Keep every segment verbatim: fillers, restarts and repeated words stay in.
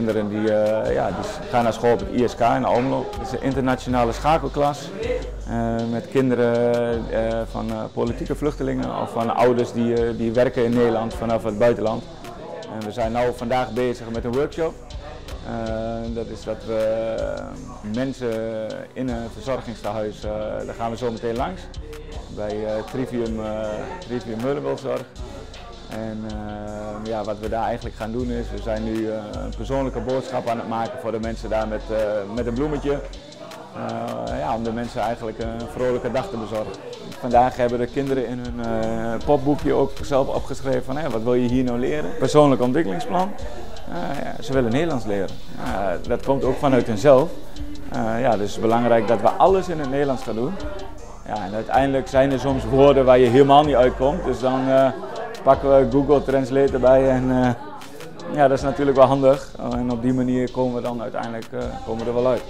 kinderen die, uh, ja, die gaan naar school op het I S K in Almelo. Het is een internationale schakelklas uh, met kinderen uh, van uh, politieke vluchtelingen of van ouders die, uh, die werken in Nederland vanaf het buitenland. En we zijn nu vandaag bezig met een workshop. Uh, dat is dat we uh, mensen in een verzorgingstehuis, uh, daar gaan we zo meteen langs. Bij uh, Trivium, uh, Trivium Meulensbelzorg. En uh, ja, wat we daar eigenlijk gaan doen is, we zijn nu uh, een persoonlijke boodschap aan het maken voor de mensen daar met, uh, met een bloemetje. Uh, ja, om de mensen eigenlijk een vrolijke dag te bezorgen. Vandaag hebben de kinderen in hun uh, popboekje ook zelf opgeschreven van hey, wat wil je hier nou leren? Persoonlijk ontwikkelingsplan. Uh, ja, ze willen Nederlands leren. Uh, dat komt ook vanuit hunzelf. Uh, ja, dus het is belangrijk dat we alles in het Nederlands gaan doen. Ja, en uiteindelijk zijn er soms woorden waar je helemaal niet uitkomt. Dus dan uh, pakken we Google Translate erbij en uh, ja, dat is natuurlijk wel handig. En op die manier komen we dan uiteindelijk uh, komen we er wel uit.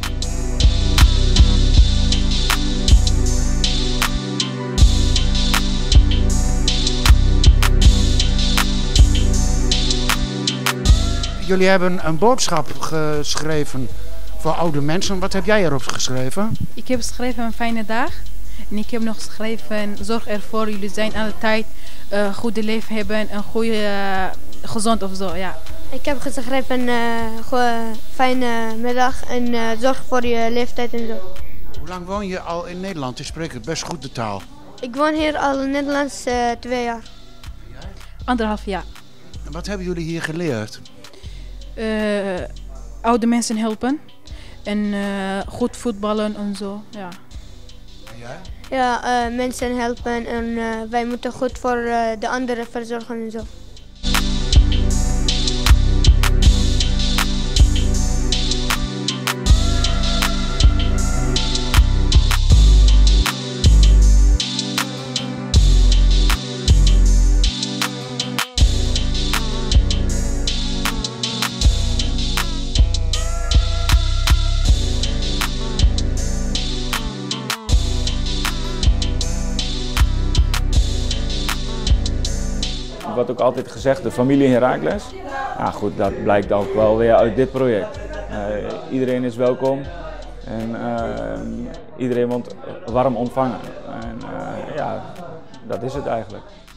Jullie hebben een boodschap geschreven voor oude mensen. Wat heb jij erop geschreven? Ik heb geschreven een fijne dag. En ik heb nog geschreven, zorg ervoor, jullie zijn aan de tijd, een uh, goede leven hebben, een goede, uh, gezond of zo, ja. Ik heb geschreven, uh, goede, fijne middag en uh, zorg voor je leeftijd en zo. Hoe lang woon je al in Nederland? Je spreekt best goed de taal. Ik woon hier al in Nederlands uh, twee jaar. En jij? Anderhalf jaar. En wat hebben jullie hier geleerd? Uh, oude mensen helpen en uh, goed voetballen en zo, ja. En jij? Ja, uh, mensen helpen en uh, wij moeten goed voor uh, de anderen verzorgen en zo. Wat ook altijd gezegd, de familie Herakles. Ja, goed, dat blijkt ook wel weer uit dit project. Uh, iedereen is welkom en uh, iedereen wordt warm ontvangen. En uh, ja, dat is het eigenlijk.